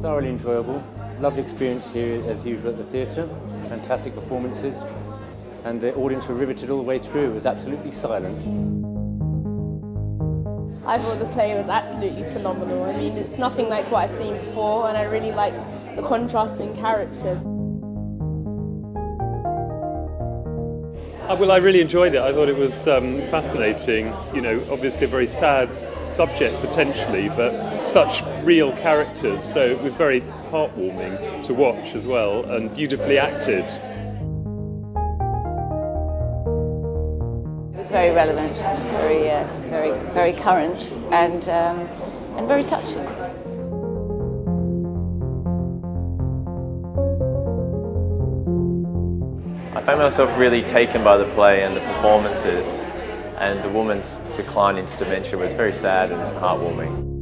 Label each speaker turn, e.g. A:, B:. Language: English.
A: Thoroughly enjoyable. Lovely experience here as usual at the theatre. Fantastic performances. And the audience were riveted all the way through. It was absolutely silent.
B: I thought the play was absolutely phenomenal. I mean, it's nothing like what I've seen before, and I really liked the contrasting characters.
C: Well, I really enjoyed it. I thought it was fascinating. You know, obviously a very sad subject potentially, but such real characters. So it was very heartwarming to watch as well, and beautifully acted.
D: It was very relevant, very current, and very touching.
E: I found myself really taken by the play and the performances, and the woman's decline into dementia was very sad and heartwarming.